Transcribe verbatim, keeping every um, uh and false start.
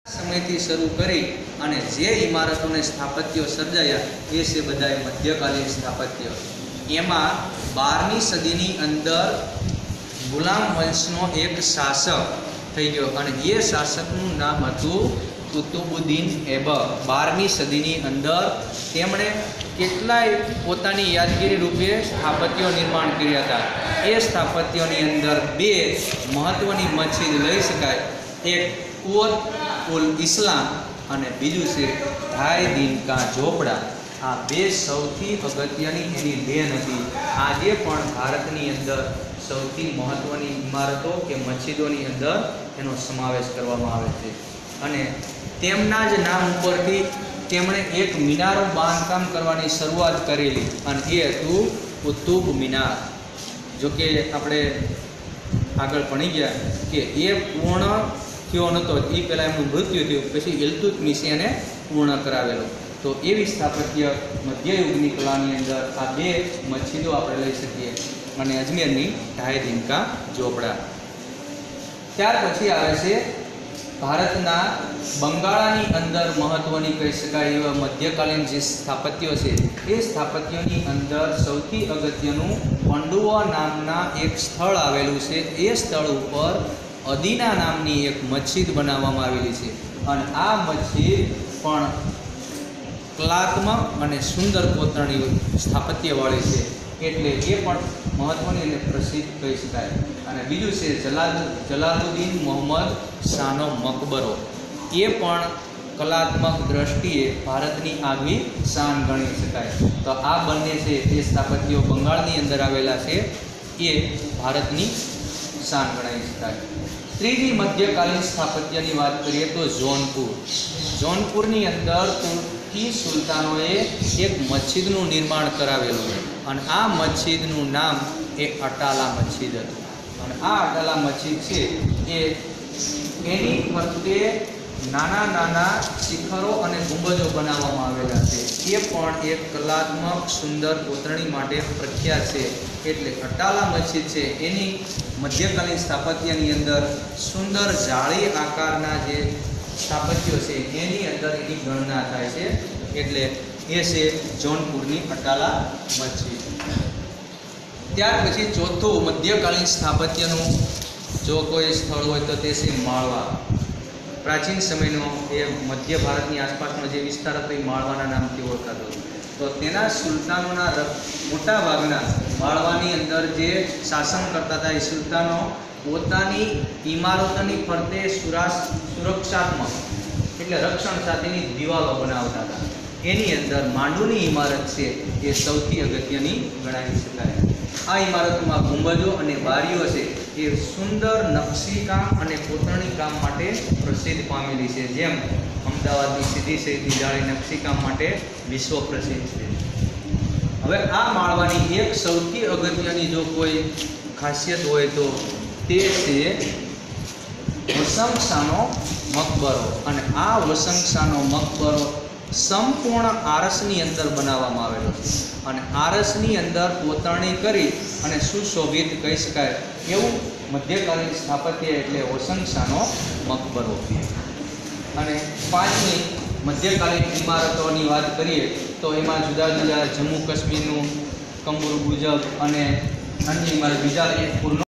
સમયથી શરૂ કરી અને જે ઇમારતોને સ્થાપત્યો સર્જાયા એ છે બધા મધ્યકાલીન સ્થાપત્ય। એમાં બારમી સદીની અંદર ગુલામ વંશનો એક શાસક થઈ ગયો અને એ શાસકનું નામ હતું કુતુબુદ્દીન ऐबक। બારમી સદીની અંદર તેમણે કેટલાય પોતાની યાદગીરી રૂપે સ્થાપત્યો નિર્માણ કર્યા હતા। એ સ્થાપત્યોની અંદર બે મહત્વની મસ્જિદ લઈ શકાય, એક કુવત ઉલ ઇસ્લામ અને બીજું છે ઢાઈ દિન કા ઝોપડા। આ બે સૌથી અગત્યની એની દેન હતી। આજે પણ ભારતની અંદર સૌથી મહત્વની ઇમારતો કે મસ્જિદોની અંદર એનો સમાવેશ કરવામાં આવે છે અને તેમના જ નામ ઉપરથી તેમણે એક મિનારો બાંધકામ કરવાની શરૂઆત કરેલી અને એ હતું કુતુબ મિનાર। જો કે આપણે આગળ ભણી ગયા કે એ પૂર્ણ થયો નહોતો, એ પહેલાં એમનું મૃત્યુ થયું, પછી ઇલ્તુત્મિશે એને પૂર્ણ કરાવેલો। તો એવી સ્થાપત્ય મધ્યયુગની કલાની અંદર આ બે મસ્જિદો આપણે લઈ શકીએ અને અજમેરની ઢાઈ દિન કા ઝોપડા। ત્યાર પછી આવે છે ભારતના બંગાળાની અંદર મહત્વની કહી શકાય એવા મધ્યકાલીન જે સ્થાપત્યો છે એ સ્થાપત્યોની અંદર સૌથી અગત્યનું પાંડુવા નામના એક સ્થળ આવેલું છે। એ સ્થળ ઉપર અદીના નામની એક મસ્જિદ બનાવવામાં આવેલી છે અને આ મસ્જિદ પણ કલાત્મક અને સુંદર કોતરણી સ્થાપત્યવાળી છે, એટલે એ પણ મહત્વની અને પ્રસિદ્ધ કહી શકાય। અને બીજું છે જલાલ જલાલુદ્દીન મોહમ્મદ શાહનો મકબરો। એ પણ કલાત્મક દ્રષ્ટિએ ભારતની આગવી શાન ગણી શકાય। તો આ બંને છે એ સ્થાપત્યો બંગાળની અંદર આવેલા છે, એ ભારતની શાન ગણાવી શકાય। ત્રીજી મધ્યકાલીન સ્થાપત્યની વાત કરીએ તો જોનપુર। જોનપુરની અંદર તુર્કી સુલતાનોએ એક મસ્જિદનું નિર્માણ કરાવેલું અને આ મસ્જિદનું નામ એ અટાલા મસ્જિદ હતું અને આ અટાલા મસ્જિદ છે એ એની ફરતે નાના નાના શિખરો અને ગુંબજો બનાવવામાં આવેલા છે। એ પણ એક કલાત્મક સુંદર કોતરણી માટે પ્રખ્યાત છે, એટલે અટાલા મસ્જિદ છે એની મધ્યકાલીન સ્થાપત્યની અંદર સુંદર જાળી આકારના જે સ્થાપત્યો છે એની અંદર એની ગણના થાય છે, એટલે એ છે જોનપુરની અટાલા મસ્જિદ। ત્યાર પછી ચોથું મધ્યકાલીન સ્થાપત્યનું જો કોઈ સ્થળ હોય તો તે છે માળવા। પ્રાચીન સમયનો એ મધ્ય ભારતની આસપાસનો જે વિસ્તાર હતો એ માળવાના નામથી ઓળખાતો હતો। તો તેના સુલતાનોના મોટા ભાગના માળવાની અંદર જે શાસન કરતા હતા એ સુલતાનો પોતાની ઇમારતોની ફરતે સુરાશ સુરક્ષાત્મક એટલે રક્ષણ સાથેની દિવાલો બનાવતા હતા। એની અંદર માંડુની ઇમારત છે એ સૌથી અગત્યની ગણાવી શકાય। આ ઇમારતોમાં ગુંબજો અને બારીઓ છે એ સુંદર નકશીકામ અને કોતરણી કામ માટે પ્રસિદ્ધ પામેલી છે, જેમ અમદાવાદની સીધી સીધી જાળી નકશીકામ માટે વિશ્વ પ્રસિદ્ધ છે। હવે આ માળવાની એક સૌથી અગત્યની જો કોઈ ખાસિયત હોય તો તે છે વસંગ શાહનો મકબરો અને આ વસંગ શાહનો મકબરો સંપૂર્ણ આરસની અંદર બનાવવામાં આવેલો છે અને આરસની અંદર કોતરણી કરી અને સુશોભિત કહી શકાય એવું મધ્યકાલીન સ્થાપત્ય એટલે વસંગ શાહનો મકબરો। અને પાંચમી મધ્યકાલીન ઇમારતોની વાત કરીએ તો એમાં જુદા જુદા જમ્મુ કાશ્મીરનું કંબુર ગુજબ અને અન્ય ઇમારત બીજા એક પૂર્ણ